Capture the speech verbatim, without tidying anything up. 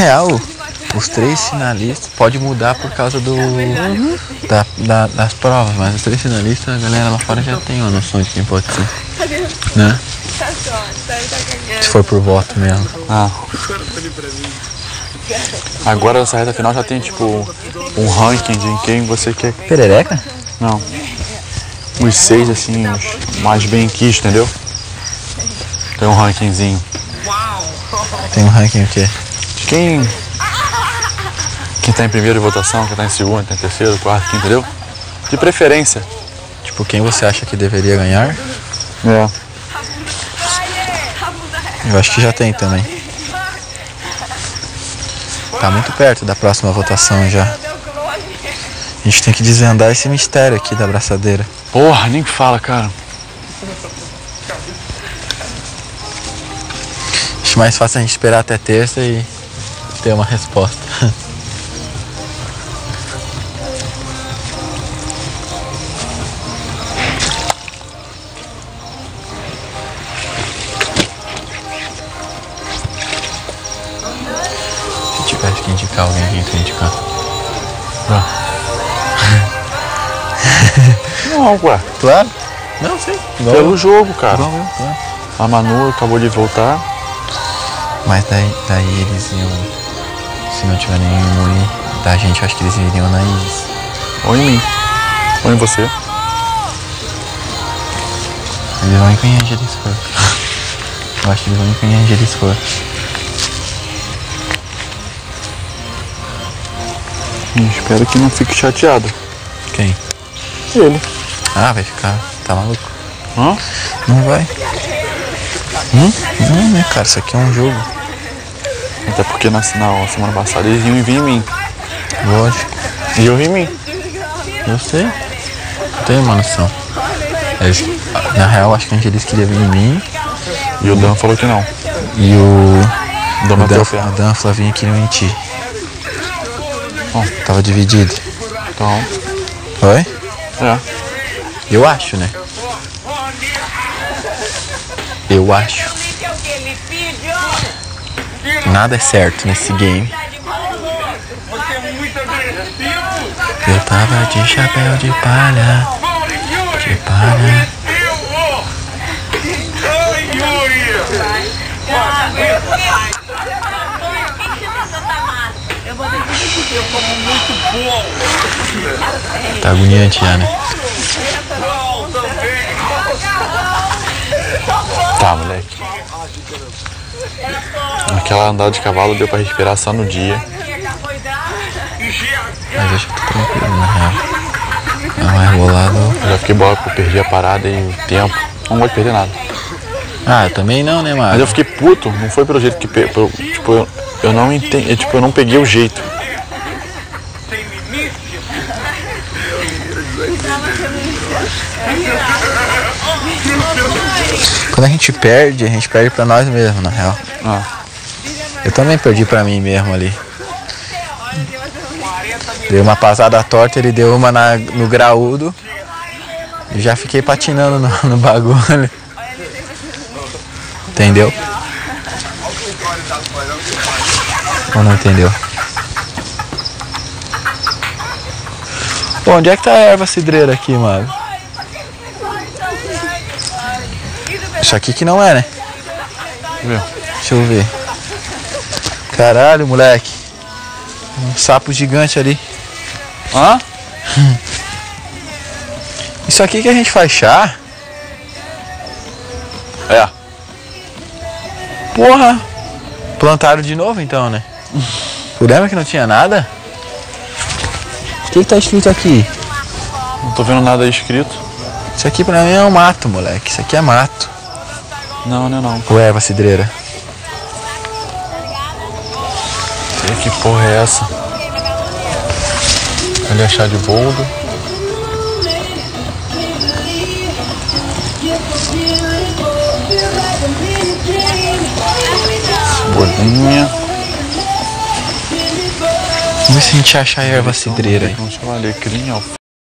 real, os três finalistas pode mudar por causa do uhum. da, da, das provas, mas os três finalistas, a galera lá fora já tem uma noção de quem pode ser, né? Se for por voto mesmo. Ah. Agora nessa reta final já tem tipo um ranking de quem você quer. Perereca? Não. Os seis assim, os mais bem quis, entendeu? Tem um rankingzinho. Tem um ranking o quê? De quem. Quem tá em primeira votação, quem tá em segunda, quem tá em terceiro, quarto, quinto, entendeu? De preferência. Tipo, quem você acha que deveria ganhar? É. Eu acho que já tem também. Tá muito perto da próxima votação já. A gente tem que desvendar esse mistério aqui da abraçadeira. Porra, nem fala, cara. Acho mais fácil a gente esperar até terça e ter uma resposta. Se tivesse que indicar alguém, quem tu indicar? Não. Não, ué. Claro. Não, sim. Igual pelo eu. jogo, cara. Igual eu, claro. A Manu acabou de voltar. Mas daí, daí eles iam, se não tiver nenhum imune da gente, eu acho que eles iriam na Isis. Ou em mim. Ou em você. Eles vão em quem a Angelis for. Eu acho que eles vão em quem a Angelis for. Eu espero que não fique chateado. Quem? Ele. Ah, vai ficar. Tá maluco? Hã? Não vai. Hum? Não, né, cara? Isso aqui é um jogo. Até porque na, na semana passada eles iam vir em mim. Lógico. E eu vim em mim. Eu sei. Eu tenho uma noção. Eles, na real, acho que a Angelis queria vir em mim. E o Dan falou que não. E o. Dan o Dan, a Dan, a Flavinha queriam em ti. Bom, tava dividido. Então. Oi? É. Eu acho, né? Eu acho. Nada é certo nesse game. Eu tava de chapéu de palha. De palha. Tá agoniante já, né? Tá, moleque. Aquela andada de cavalo deu pra respirar só no dia. Mas eu já tô tranquilo, na real. Não é rolado. Eu já fiquei boa porque eu perdi a parada e o tempo. Não vou perder nada. Ah, eu também não, né, mano? Mas eu fiquei puto, não foi pelo jeito que... Pelo, tipo, eu, eu não entendi, tipo, eu não peguei o jeito. Quando a gente perde, a gente perde pra nós mesmos, na real. Ah. Eu também perdi pra mim mesmo ali. Dei uma pasada torta, ele deu uma na, no graúdo. E já fiquei patinando no, no bagulho. Entendeu? Ou não entendeu? Pô, onde é que tá a erva cidreira aqui, mano? Isso aqui que não é, né? Viu? Deixa eu ver. Caralho, moleque. Um sapo gigante ali. Hã? Isso aqui que a gente faz chá? É. Porra. Plantaram de novo então, né? Lembra que não tinha nada? O que que tá escrito aqui? Não tô vendo nada aí escrito. Isso aqui pra mim é um mato, moleque. Isso aqui é mato. Não, não é não. Ou erva cidreira? E que porra é essa? Ali é chá de boldo. Cebolinha. Vamos ver se a gente acha a erva cidreira aí. Vamos chamar alecrim, alface.